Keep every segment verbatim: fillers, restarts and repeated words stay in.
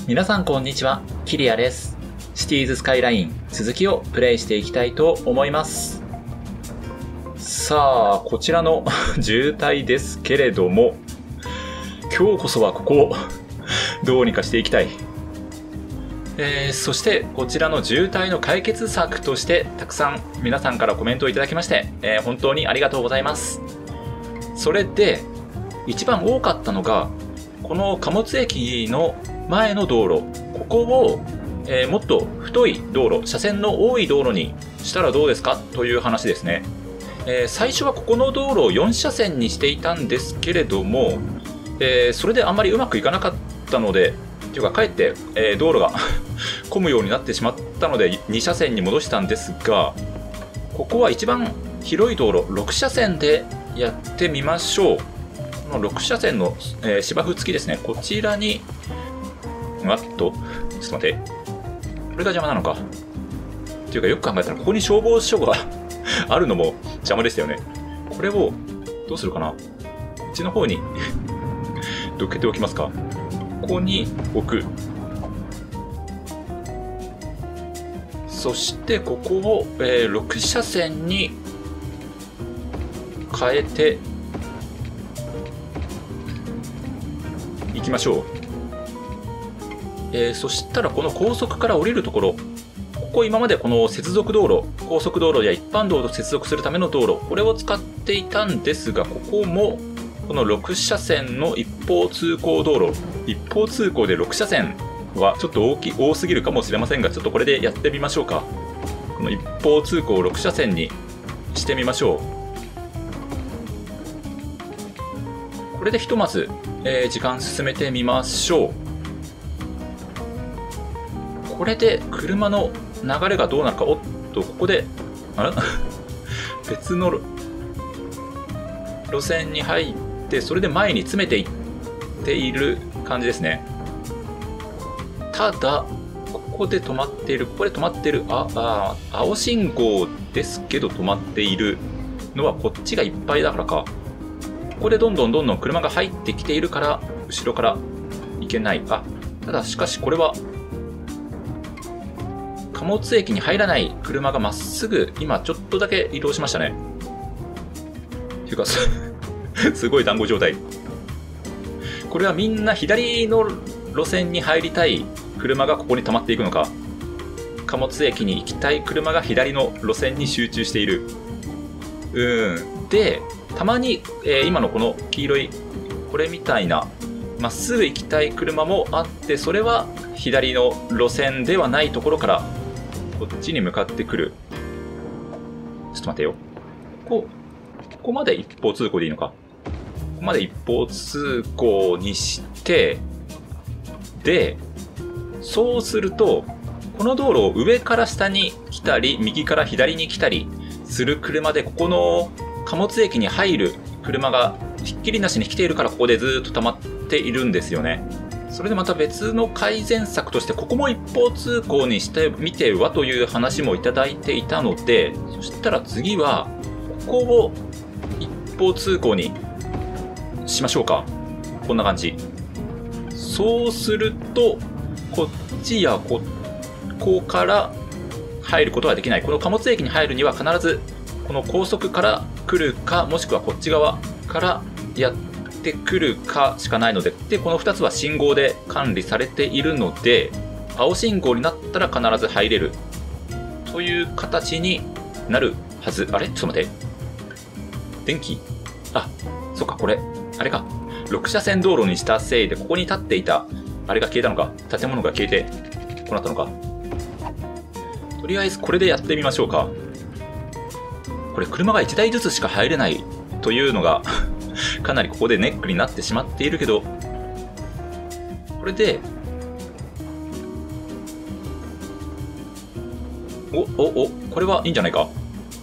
皆さんこんにちは、キリアです。シティーズスカイライン続きをプレイしていきたいと思います。さあ、こちらの渋滞ですけれども、今日こそはここをどうにかしていきたい。えー、そしてこちらの渋滞の解決策としてたくさん皆さんからコメントをいただきまして、えー、本当にありがとうございます。それで一番多かったのがこの貨物駅の前の道路、ここを、えー、もっと太い道路、車線の多い道路にしたらどうですかという話ですね。えー、最初はここの道路をよん車線にしていたんですけれども、えー、それであんまりうまくいかなかったので、というかかえって、えー、道路が混むようになってしまったのでに車線に戻したんですが、ここは一番広い道路ろく車線でやってみましょう。このろく車線の、えー、芝生付きですね。こちらにあっとちょっと待って、これが邪魔なのか。っていうかよく考えたらここに消防署があるのも邪魔でしたよね。これをどうするかな。こっちの方にどけておきますか。ここに置く。そしてここを、えー、ろく車線に変えていきましょう。えー、そしたらこの高速から降りるところ、ここ今までこの接続道路、高速道路や一般道路と接続するための道路、これを使っていたんですが、ここもこのろく車線の一方通行道路、一方通行でろく車線はちょっと大き多すぎるかもしれませんが、ちょっとこれでやってみましょうか。この一方通行をろく車線にしてみましょう。これでひとまず、えー、時間進めてみましょう。これで車の流れがどうなるか。おっと、ここであれ別の路線に入って、それで前に詰めていっている感じですね。ただここで止まっている、ここで止まっている、ああ青信号ですけど止まっているのはこっちがいっぱいだからか。ここでどんどんどんどん車が入ってきているから後ろから行けない。あ、ただしかしこれは貨物駅に入らない車がまっすぐ今ちょっとだけ移動しましたね。っていうかすごい団子状態。これはみんな左の路線に入りたい車がここに溜まっていくのか、貨物駅に行きたい車が左の路線に集中している。うんでたまに、えー、今のこの黄色いこれみたいなまっすぐ行きたい車もあって、それは左の路線ではないところからこっちに向かってくる。ちょっと待てよ。ここここまで一方通行でいいのか。ここまで一方通行にして、でそうするとこの道路を上から下に来たり右から左に来たりする車で、ここの貨物駅に入る車がひっきりなしに来ているから、ここでずっと溜まっているんですよね。それでまた別の改善策として、ここも一方通行にしてみてはという話もいただいていたので、そしたら次はここを一方通行にしましょうか。こんな感じ。そうするとこっちやここから入ることはできない。この貨物駅に入るには必ずこの高速から来るか、もしくはこっち側からやってくるかしかないので、でこのふたつは信号で管理されているので、青信号になったら必ず入れるという形になるはず。あれちょっと待って、電気、あ、そっか、これあれか、ろく車線道路にしたせいでここに立っていたあれが消えたのか。建物が消えてこうなったのか。とりあえずこれでやってみましょうか。これ車がいちだいずつしか入れないというのがかなりここでネックになってしまっているけど、これでおおおこれはいいんじゃないか。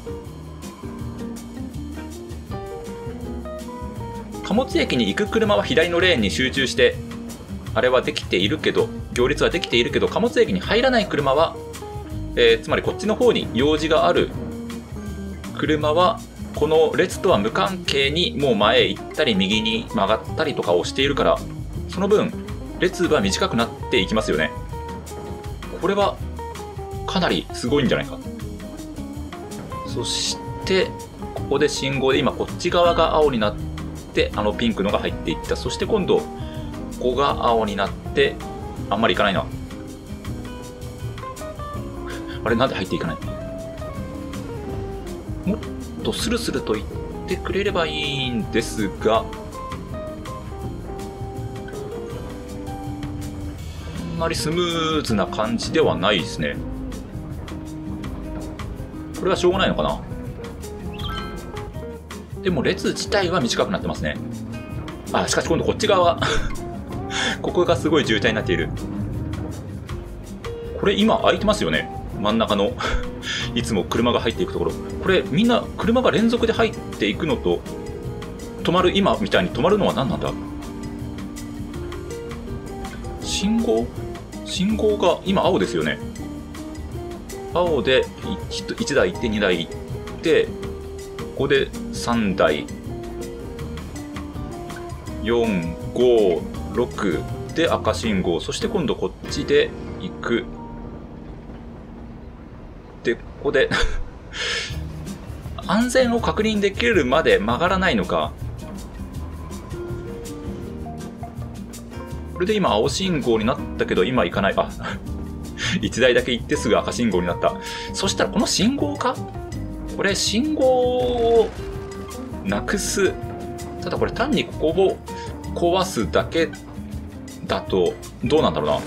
貨物駅に行く車は左のレーンに集中してあれはできているけど、行列はできているけど、貨物駅に入らない車は、えー、つまりこっちの方に用事がある車はこの列とは無関係にもう前へ行ったり右に曲がったりとかをしているから、その分列は短くなっていきますよね。これはかなりすごいんじゃないか。そしてここで信号で今こっち側が青になってあのピンクのが入っていった。そして今度ここが青になってあんまりいかないな。あれなんで入っていかない？もっとスルスルと言ってくれればいいんですが、あんまりスムーズな感じではないですね。これはしょうがないのかな。でも列自体は短くなってますね。あ、しかし今度こっち側ここがすごい渋滞になっている。これ今空いてますよね、真ん中のいつも車が入っていくところ。これみんな車が連続で入っていくのと止まる、今みたいに止まるのは何なんだ。信号信号が今青ですよね。青でいちだい行ってにだい行って、ここでさんだいよんごろくで赤信号、そして今度こっちで行く。でここで安全を確認できるまで曲がらないのか。これで今青信号になったけど今行かない。あいちだいだけ行ってすぐ赤信号になった。そしたらこの信号か、これ信号をなくす。ただこれ単にここを壊すだけだとどうなんだろうな。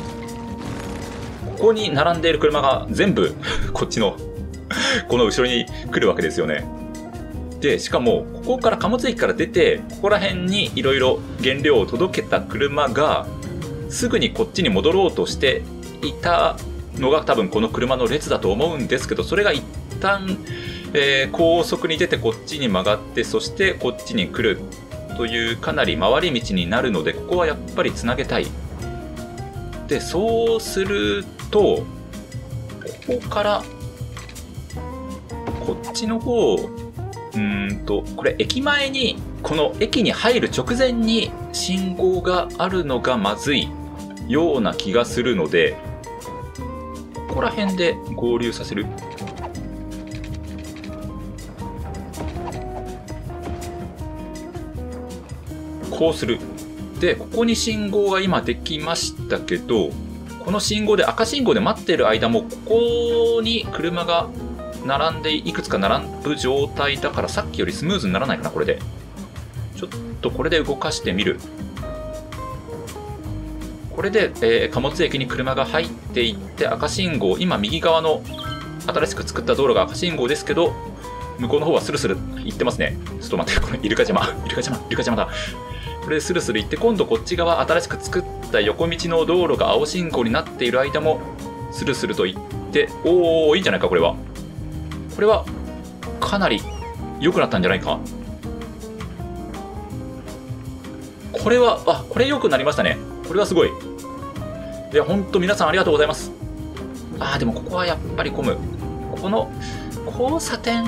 ここに並んでいる車が全部こっちのこの後ろに来るわけですよね。でしかもここから貨物駅から出てここら辺にいろいろ原料を届けた車がすぐにこっちに戻ろうとしていたのが多分この車の列だと思うんですけど、それが一旦、えー、高速に出てこっちに曲がって、そしてこっちに来るというかなり回り道になるので、ここはやっぱりつなげたい。でそうするとここからこっちの方、うーんとこれ駅前に、この駅に入る直前に信号があるのがまずいような気がするので、ここら辺で合流させる。こうする。でここに信号が今できましたけど、この信号で赤信号で待っている間もここに車が並んでいくつか並ぶ状態だから、さっきよりスムーズにならないかな。これでちょっとこれで動かしてみる。これで、えー、貨物駅に車が入っていって赤信号、今右側の新しく作った道路が赤信号ですけど、向こうの方はスルスル行ってますね。ちょっと待って、これイルカ島イルカ島イルカ島だ。これでスルスル行って、今度こっち側新しく作った横道の道路が青信号になっている間もスルスルと行って、おーいいんじゃないか。これはこれはかなり良くなったんじゃないか。これはあこれ良くなりましたね。これはすごい。いや本当皆さんありがとうございます。あーでもここはやっぱり混む。この交差点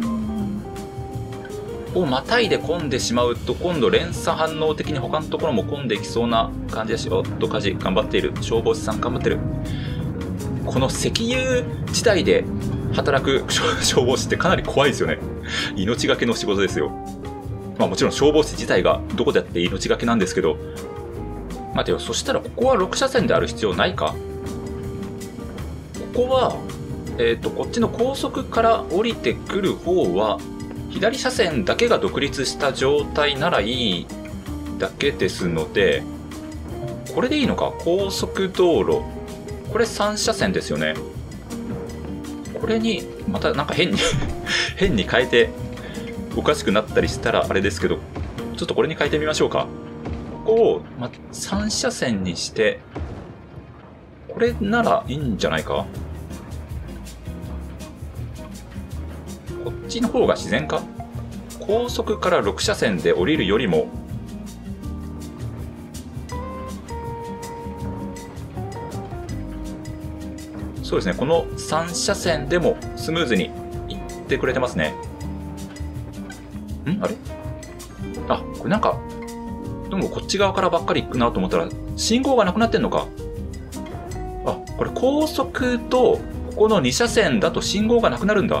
をまたいで混んでしまうと、今度連鎖反応的に他のところも混んでいきそうな感じだし、おっと火事頑張っている、消防士さん頑張ってる。この石油地帯で働く消防士ってかなり怖いですよね。命がけの仕事ですよ。まあもちろん消防士自体がどこでやって命がけなんですけど。待てよ、そしたらここはろく車線である必要ないか。ここはえっとこっちの高速から降りてくる方は左車線だけが独立した状態ならいいだけですので、これでいいのか。高速道路これさん車線ですよね。これにまたなんか変に変に変えておかしくなったりしたらあれですけど、ちょっとこれに変えてみましょうか。ここを、ま、さん車線にして、これならいいんじゃないか。こっちの方が自然か。高速からろく車線で降りるよりもそうですね、このさん車線でもスムーズに行ってくれてますね。んあれあ、これなんか、どうもこっち側からばっかり行くなと思ったら信号がなくなってんのか。あ、これ高速と、ここのに車線だと信号がなくなるんだ。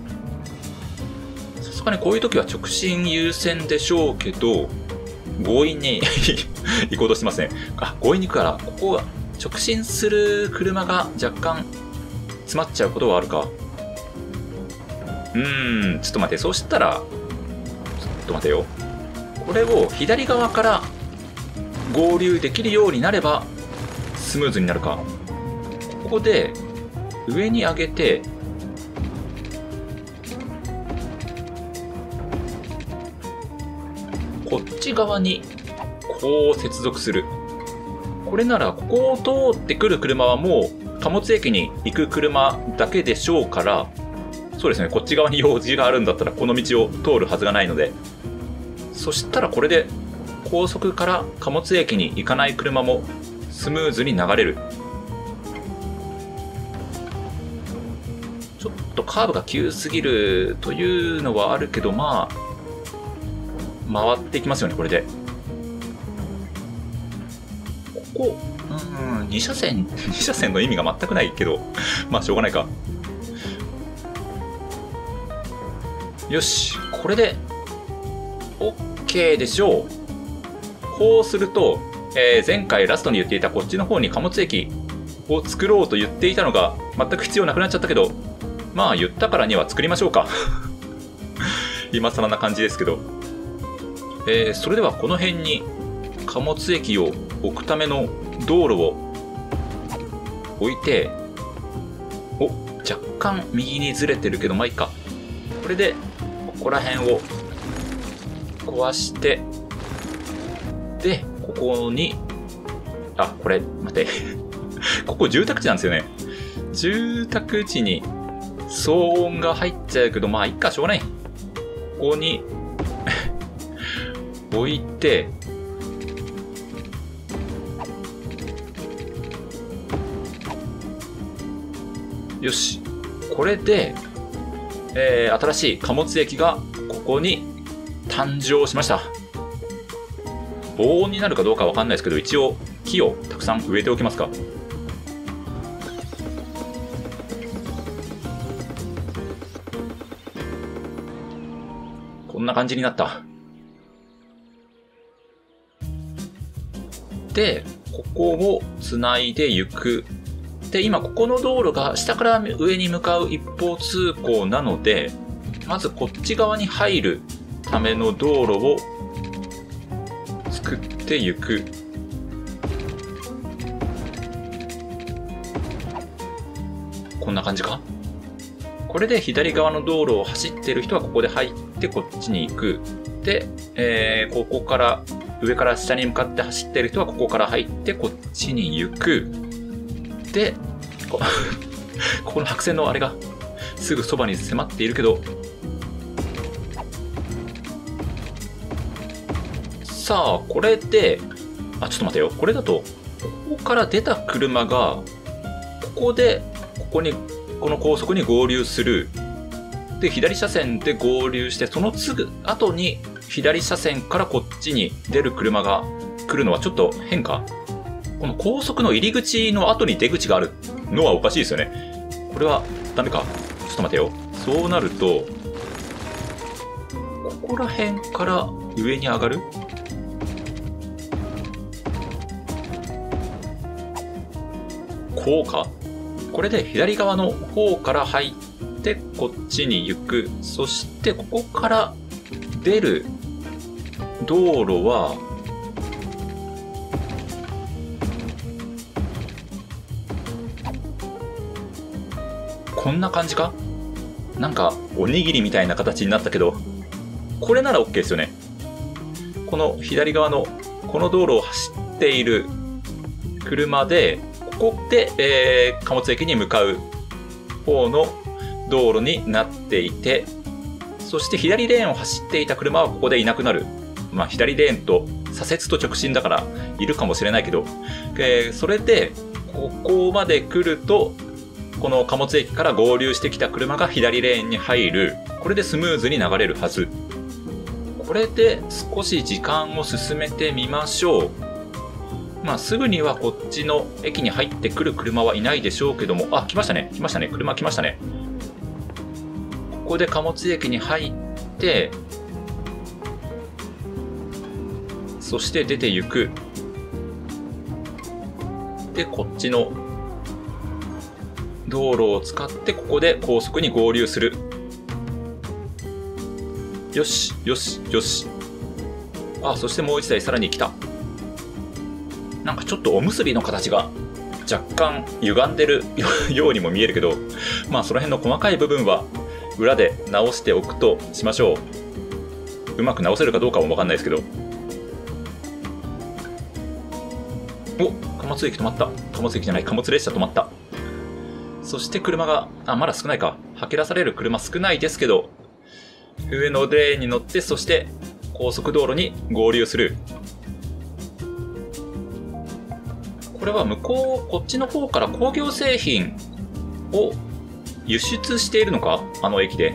さすがにこういう時は直進優先でしょうけど、強引に行こうとしてますね。あ、強引に行くから、ここは直進する車が若干詰まっちゃうことはあるか。うーん、ちょっと待って、そうしたら、ちょっと待てよ。これを左側から合流できるようになればスムーズになるか。ここで上に上げて、こっち側にこう接続する。これならここを通ってくる車はもう貨物駅に行く車だけでしょうから、そうですね、こっち側に用事があるんだったらこの道を通るはずがないので、そしたらこれで高速から貨物駅に行かない車もスムーズに流れる。ちょっとカーブが急すぎるというのはあるけど、まあ回っていきますよね、これで。ここ、うーん、に車線、に車線の意味が全くないけど、まあしょうがないか。よし、これで OK でしょう。こうすると、えー、前回ラストに言っていたこっちの方に貨物駅を作ろうと言っていたのが全く必要なくなっちゃったけど、まあ言ったからには作りましょうか。今更な感じですけど。えー、それではこの辺に貨物駅を置くための道路を置いて、お、若干右にずれてるけどまあいいか。これでここら辺を壊して、でここに、あ、これ待ってここ住宅地なんですよね。住宅地に騒音が入っちゃうけどまあいいか、しょうがない。ここに置いて、よし、これで、えー、新しい貨物駅がここに誕生しました。防音になるかどうかわかんないですけど、一応木をたくさん植えておきますか。こんな感じになった。で、ここをつないでいく。で、今ここの道路が下から上に向かう一方通行なので、まずこっち側に入るための道路を作っていく。こんな感じか？これで左側の道路を走っている人はここで入ってこっちに行く。で、えー、ここから上から下に向かって走っている人はここから入ってこっちに行く。で、こ, ここの白線のあれがすぐそばに迫っているけど、さあこれで、あ、ちょっと待てよ。これだとここから出た車がここでここにこの高速に合流する。で、左車線で合流して、そのすぐ後に左車線からこっちに出る車が来るのはちょっと変か。この高速の入り口の後に出口があるのはおかしいですよね。これはダメか。ちょっと待てよ。そうなると、ここら辺から上に上がる？こうか？これで左側の方から入ってこっちに行く。そしてここから出る道路は、こんな感じか？なんかおにぎりみたいな形になったけど、これなら OK ですよね。この左側のこの道路を走っている車で、ここで、えー、貨物駅に向かう方の道路になっていて、そして左レーンを走っていた車はここでいなくなる。まあ左レーンと左折と直進だからいるかもしれないけど、えー、それでここまで来ると、この貨物駅から合流してきた車が左レーンに入る。これでスムーズに流れるはず。これで少し時間を進めてみましょう。 まあ、すぐにはこっちの駅に入ってくる車はいないでしょうけども、あ、来ましたね。来ましたね。車来ましたね。ここで貨物駅に入って、そして出て行く。で、こっちの道路を使ってここで高速に合流する。よし、よし、よし。あ、そしてもう一台さらに来た。なんかちょっとおむすびの形が若干歪んでるようにも見えるけど、まあその辺の細かい部分は裏で直しておくとしましょう。うまく直せるかどうかもわかんないですけど。お、貨物駅止まった。貨物駅じゃない、貨物列車止まった。そして車が、あ、まだ少ないか。吐き出される車少ないですけど、上のレーンに乗って、そして高速道路に合流する。これは向こう、こっちの方から工業製品を輸出しているのか？あの駅で。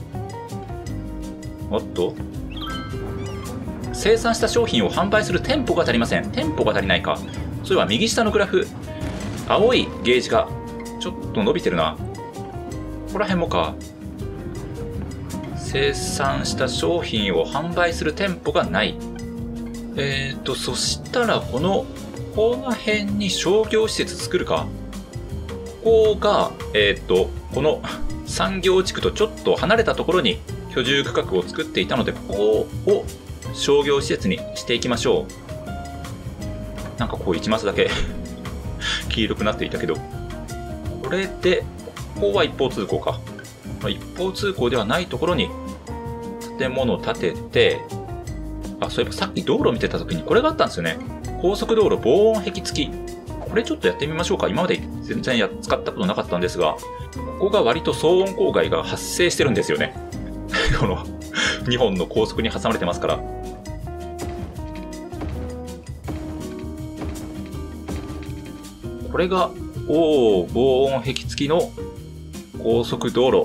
おっと？生産した商品を販売する店舗が足りません。店舗が足りないか。それは右下のグラフ、青いゲージがちょっと伸びてるな。ここら辺もか。生産した商品を販売する店舗がない。えーと、そしたらこの、この辺に商業施設作るか。ここが、えーと、この産業地区とちょっと離れたところに居住区画を作っていたので、ここを商業施設にしていきましょう。なんかこういちマスだけ黄色くなっていたけど、これで、ここは一方通行か。一方通行ではないところに建物を建てて、あ、そういえばさっき道路見てた時にこれがあったんですよね。高速道路防音壁付き。これちょっとやってみましょうか。今まで全然や使ったことなかったんですが、ここが割と騒音郊外が発生してるんですよね。このにほんの高速に挟まれてますから。これが、おー、防音壁付きの高速道路。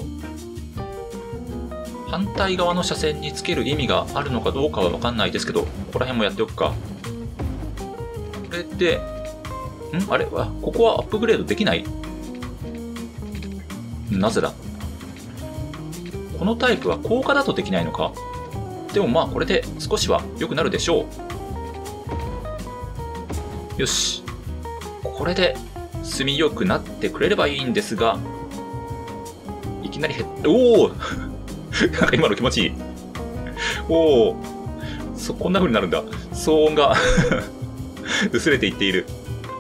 反対側の車線につける意味があるのかどうかはわかんないですけど、ここら辺もやっておくか。これで、んあれは、ここはアップグレードできない？なぜだ？このタイプは高架だとできないのか？でもまあこれで少しは良くなるでしょう。よし。これで住みよくなってくれればいいんですが、いきなり減って、おおなんか今の気持ちいい。おお、そ、こんな風になるんだ。騒音が薄れていっている。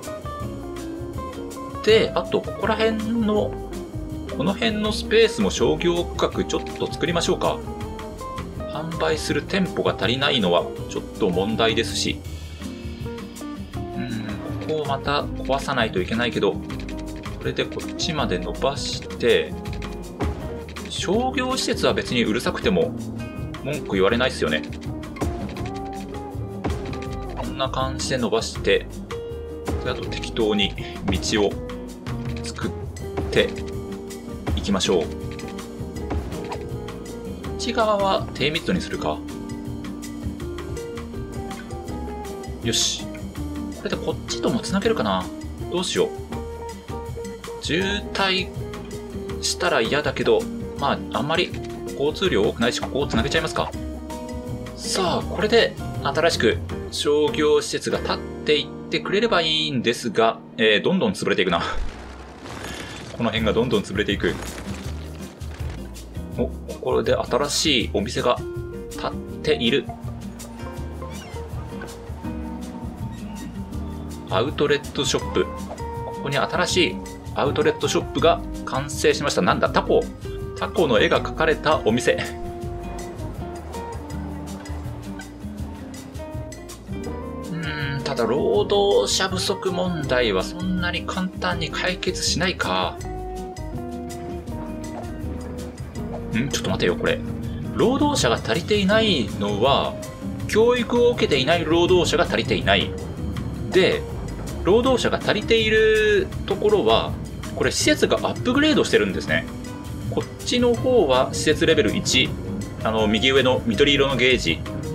で、あと、ここら辺の、この辺のスペースも商業区画ちょっと作りましょうか。販売する店舗が足りないのはちょっと問題ですし、うん、ここをまた壊さないといけないけど、これでこっちまで伸ばして、商業施設は別にうるさくても文句言われないですよね。こんな感じで伸ばして、であと適当に道を作っていきましょう。こっち側は低密度にするか。よし。これでこっちともつなげるかな。どうしよう。渋滞したら嫌だけど、まあ、あんまり交通量多くないし、ここをつなげちゃいますか。さあ、これで新しく商業施設が建っていってくれればいいんですが、えー、どんどん潰れていくな。この辺がどんどん潰れていく。お、これで新しいお店が建っている。アウトレットショップ。ここに新しいアウトレットショップが完成しました。なんだ、タコ。タコの絵が描かれたお店。うーん、ただ労働者不足問題はそんなに簡単に解決しないか。んちょっと待てよ、これ。労働者が足りていないのは、教育を受けていない労働者が足りていない。で、労働者が足りているところは、これ施設がアップグレードしてるんですね。こっちの方は施設レベルいち、あの、右上の緑色のゲージ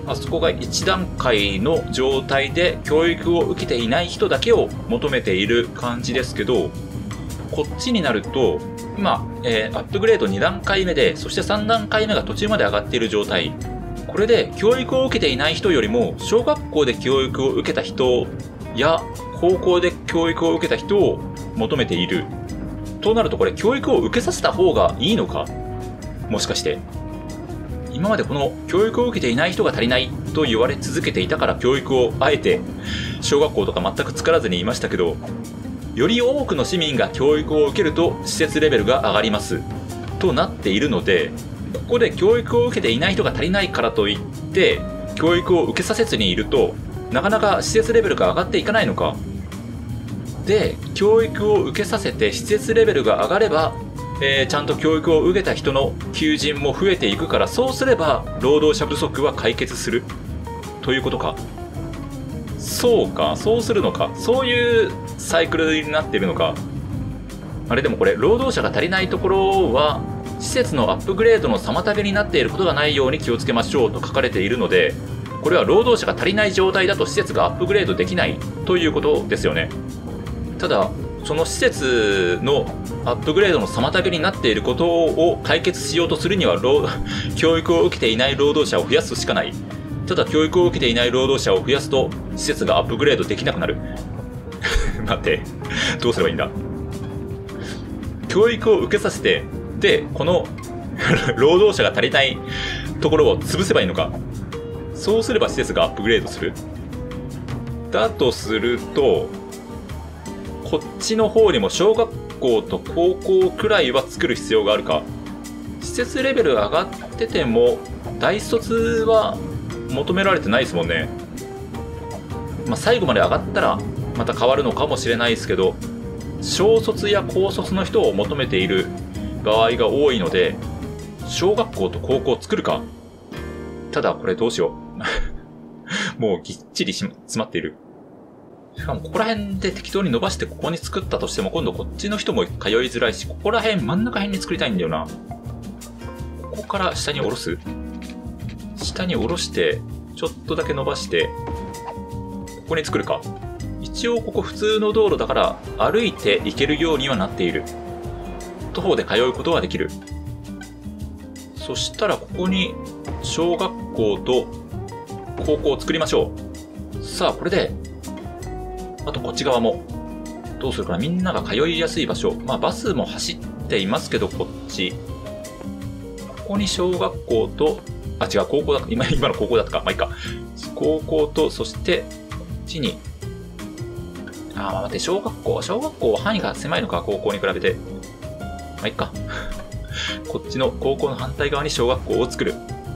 あそこが一段階の状態で教育を受けていない人だけを求めている感じですけど、こっちになると、今、えー、アップグレードに段階目で、そしてさん段階目が途中まで上がっている状態。これで教育を受けていない人よりも、小学校で教育を受けた人や、高校で教育を受けた人を求めている。となるとこれ、教育を受けさせた方がいいのか？もしかして。今までこの教育を受けていない人が足りないと言われ続けていたから教育をあえて小学校とか全く作らずにいましたけど、より多くの市民が教育を受けると施設レベルが上がりますとなっているので、ここで教育を受けていない人が足りないからといって教育を受けさせずにいるとなかなか施設レベルが上がっていかないのか。で、教育を受けさせて施設レベルが上がれば、えー、ちゃんと教育を受けた人の求人も増えていくから、そうすれば労働者不足は解決するということか。そうか、そうするのか。そういうサイクルになっているのか。あれでもこれ、労働者が足りないところは、施設のアップグレードの妨げになっていることがないように気をつけましょうと書かれているので、これは労働者が足りない状態だと施設がアップグレードできないということですよね。ただ、その施設のアップグレードの妨げになっていることを解決しようとするには、教育を受けていない労働者を増やすしかない。ただ教育を受けていない労働者を増やすと施設がアップグレードできなくなる。待って、どうすればいいんだ。教育を受けさせて、で、この労働者が足りないところを潰せばいいのか。そうすれば施設がアップグレードする。だとすると、こっちの方にも小学校と高校くらいは作る必要があるか。施設レベル上がってても大卒は求められてないですもんね。まあ、最後まで上がったらまた変わるのかもしれないですけど、小卒や高卒の人を求めている場合が多いので、小学校と高校作るか。ただこれどうしよう。もうぎっちりし詰まっている。しかもここら辺で適当に伸ばしてここに作ったとしても、今度こっちの人も通いづらいし、ここら辺真ん中辺に作りたいんだよな。ここから下に下ろす。下に下ろして、ちょっとだけ伸ばして、ここに作るか。一応ここ普通の道路だから歩いて行けるようにはなっている。徒歩で通うことはできる。そしたらここに小学校と高校を作りましょう。さあ、これで、あとこっち側も、どうするかな。みんなが通いやすい場所。まあバスも走っていますけど、こっち。ここに小学校と、あ、違う、高校だ。今、今の高校だったか。まあいいか。高校と、そして、こっちに。あ、まあ待って、小学校。小学校は範囲が狭いのか、高校に比べて。まあいいか。こっちの高校の反対側に小学校を作る。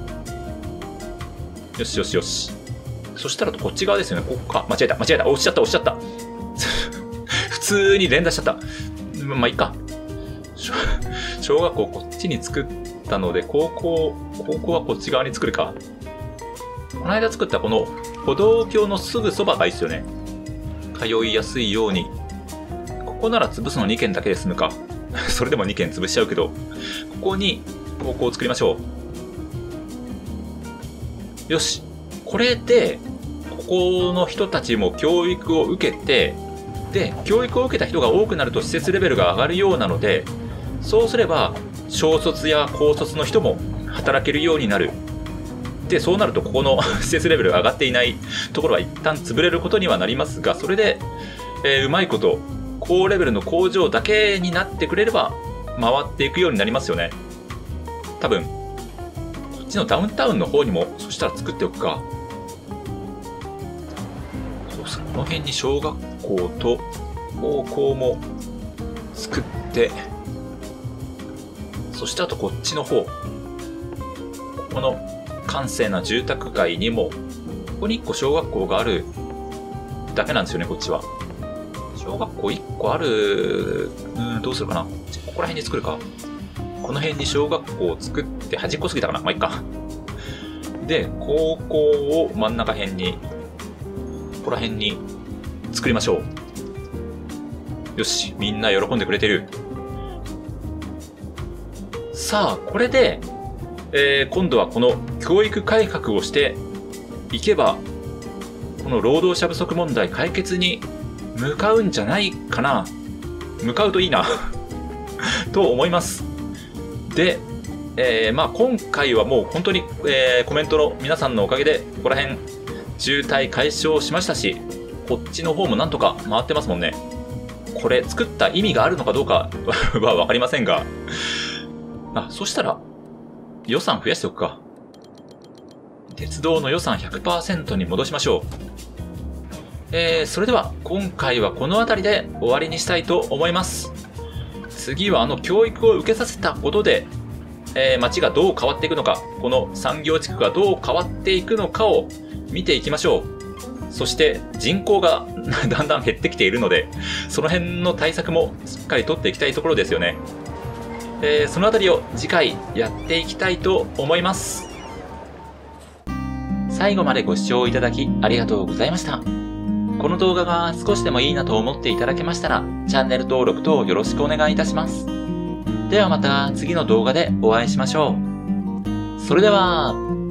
よしよしよし。そしたらとこっち側ですよね。ここか。間違えた、間違えた。押しちゃった、押しちゃった。普通に連打しちゃった。まあいいか。小学校こっちに作ったので、高校、高校はこっち側に作るか。この間作ったこの歩道橋のすぐそばがいいですよね。通いやすいように。ここなら潰すのにけんだけで済むか。それでもにけん潰しちゃうけど、ここに高校を作りましょう。よし。これで、ここの人たちも教育を受けて、で、教育を受けた人が多くなると施設レベルが上がるようなので、そうすれば、小卒や高卒の人も働けるようになる。で、そうなると、ここの施設レベルが上がっていないところは一旦潰れることにはなりますが、それで、えー、うまいこと、高レベルの工場だけになってくれれば、回っていくようになりますよね。多分、こっちのダウンタウンの方にも、そしたら作っておくか。この辺に小学校と高校も作って、そしてあとこっちの方、ここの閑静な住宅街にも、ここにいっこ小学校があるだけなんですよね、こっちは。小学校いっこある、うん、どうするかな。ここら辺に作るか。この辺に小学校を作って端っこすぎたかな。まあいいか。で、高校を真ん中辺に、ここら辺に作りましょう。よし、みんな喜んでくれてる。さあ、これで、えー、今度はこの教育改革をして、 いけば、この労働者不足問題解決に向かうんじゃないかな。向かうといいな。と思います。で、えー、まあ今回はもう本当に、えー、コメントの皆さんのおかげで、ここら辺、渋滞解消しましたし、こっちの方もなんとか回ってますもんね。これ作った意味があるのかどうかはわかりませんが。あ、そしたら、予算増やしておくか。鉄道の予算 ひゃくパーセント に戻しましょう。えー、それでは今回はこの辺りで終わりにしたいと思います。次はあの教育を受けさせたことで、えー、街がどう変わっていくのか、この産業地区がどう変わっていくのかを見ていきましょう。そして人口がだんだん減ってきているので、その辺の対策もしっかり取っていきたいところですよね。えー、そのあたりを次回やっていきたいと思います。最後までご視聴いただきありがとうございました。この動画が少しでもいいなと思っていただけましたら、チャンネル登録等よろしくお願いいたします。ではまた次の動画でお会いしましょう。それでは。